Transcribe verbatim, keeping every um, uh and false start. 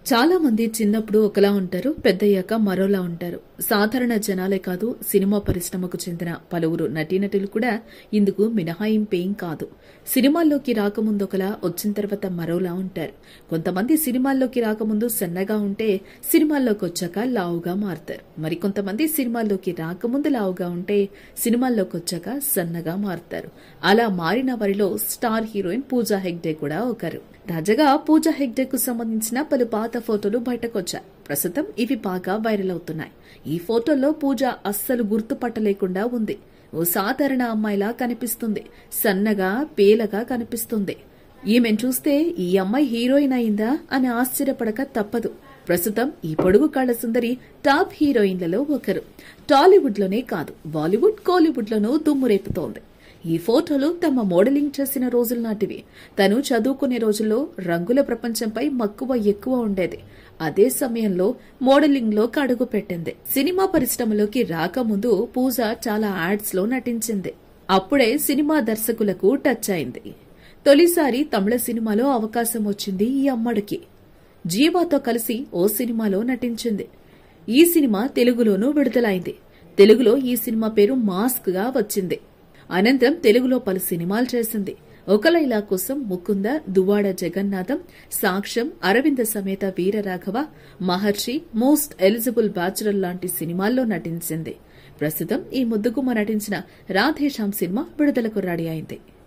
చాలా మంది చిన్నప్పుడు ఒకలా ఉంటారు, పెద్దయ్యాక మరోలా ఉంటారు. సాధారణ జనాలే కాదు, సినిమా పరిశ్రమకు చెందిన పలువురు నటీనటులు కూడా ఇందుకు మినహాయింపేం కాదు. సినిమాల్లోకి రాకముందు ఒకలా, వచ్చిన తర్వాత మరోలా ఉంటారు. కొంతమంది సినిమాల్లోకి రాకముందు సన్నగా ఉంటే సినిమాల్లోకి వచ్చాక లావుగా మారుతారు. మరి కొంతమంది సినిమాల్లోకి రాకముందు లావుగా ఉంటే సినిమాల్లోకి వచ్చాక సన్నగా మారుతారు. అలా మారిన వారిలో స్టార్ హీరోయిన్ పూజా హెగ్డే కూడా ఒకరు. తాజాగా పూజా హెగ్డేకు సంబంధించిన పలు పాత ఫోటోలు బయటకొచ్చాయి. ప్రస్తుతం ఇవి బాగా వైరల్ అవుతున్నాయి. ఈ ఫోటోల్లో పూజ అస్సలు గుర్తుపట్టలేకుండా ఉంది. ఓ సాధారణ అమ్మాయిలా కనిపిస్తుంది. సన్నగా, పేలగా కనిపిస్తుంది. ఈమెను చూస్తే ఈ అమ్మాయి హీరోయిన్ అయిందా అని ఆశ్చర్యపడక తప్పదు. ప్రస్తుతం ఈ పొడుగు కళ్ల సుందరి టాప్ హీరోయిన్లలో ఒకరు. టాలీవుడ్ లోనే కాదు, బాలీవుడ్, కోలీవుడ్ లోనూ దుమ్ము రేపుతోంది. ఈ ఫోటోలు తమ మోడలింగ్ చేసిన రోజుల నాటివి. తను చదువుకునే రోజుల్లో రంగుల ప్రపంచంపై మక్కువ ఎక్కువ ఉండేది. అదే సమయంలో మోడలింగ్ లో అడుగు పెట్టింది. సినిమా పరిశ్రమలోకి రాకముందు పూజ చాలా యాడ్స్ లో నటించింది. అప్పుడే సినిమా దర్శకులకు టచ్ అయింది. తొలిసారి తమిళ సినిమాలో అవకాశం వచ్చింది ఈ అమ్మడికి. జీవాతో కలిసి ఓ సినిమాలో నటించింది. ఈ సినిమా తెలుగులోనూ విడుదలైంది. తెలుగులో ఈ సినిమా పేరు మాస్క్ గా వచ్చింది. అనంతరం తెలుగులో పలు సినిమాలు చేసింది. ఒక లైలా కోసం Mukunda, Duvvada Jagannatham, Saakshyam, Aravinda Sametha Veeraraghava, Maharshi, most eligible bachelor లాంటి సినిమాల్లో నటించింది. ప్రస్తుతం ఈ ముద్దుగుమ్మ నటించిన రాధేశ్యామ్ సినిమా విడుదలకు రెడీ అయింది.